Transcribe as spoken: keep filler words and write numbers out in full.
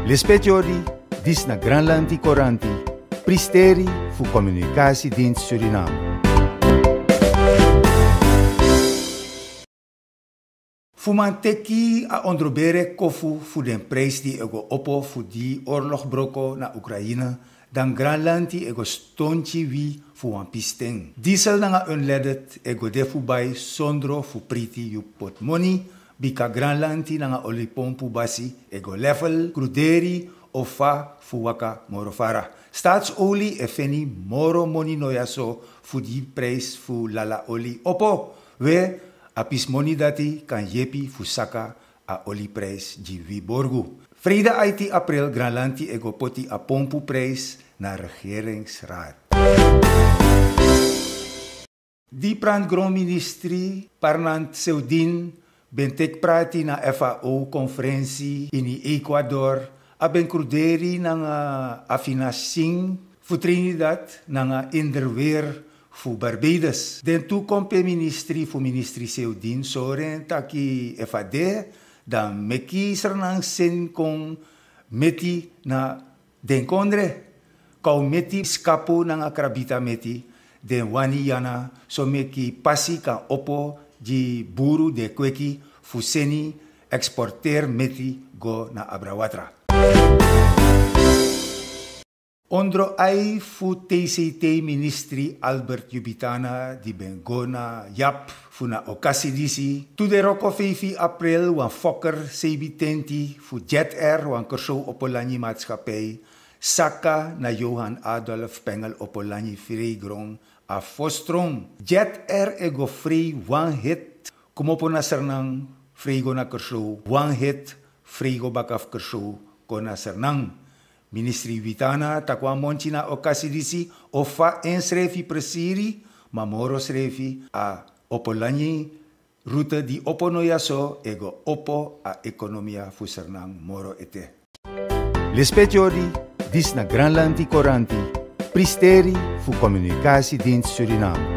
Lespetiori, dis na Granlandi Coranti, Pristeri fu Communicatiedienst Suriname. Fumanteki a ondrobere kofu fu den prijs die ego oppo fu die oorlog broko na Oekraïne, dan Granlandi ego stonchi wi fu wan pisteng. Diesel nanga unledet ego defu bai sondro fu priti yu pot money, bika Granlandi nanga olipompu basi ego level kruderi ofa fu waka morofara. Staatsolie e feni moro moni noyaso fu die prijs fu lala oli oppo. We apis moni dati kan yepi fu saka a oli prijs jiwi borgu. Vrijdag achttien april Granlandi ego poti a pompu prijs na regeringsraad. Die brand grondministrie Parnant Seudin bentek prati na F A O-conferentie in Ecuador a ben kruderi nanga afinasing fu Trinidad nanga inderweer fu Barbados. Den toekompe ministri fu ministri Seudin soren taki F A D dan meki sernang sen kong meti na den kondre. Kau meti skapu nanga krabita meti den wani yana so meki pasi kan opo di buru de kweki fuseni exporter meti go na Abrawatra. Ondro ai fu T C T ministri Albert Jubitana di Bengona Yap fu na okasidisi. Tu de roko vijf april wan fokker sebitenti fu Jet Air wan kerso opolanyi maatschappij Saka na Johan Adolf Pengel opolanyi Vrijgrong a Fostrom. Jet Air ego free one hit kumopo na sernang frigo na kerso one hit frigo bakaf kerso kona sernang. Ministri Vitana takwa monchi na okasidisi ofa ensrefi presiri mamoro srefi a opolanyi rute di opo no yaso ego opo a ekonomia fu sernang moro ete. Lespetiori dis na Granlandi Coranti, Pristeri fu Communicatiedienst Suriname.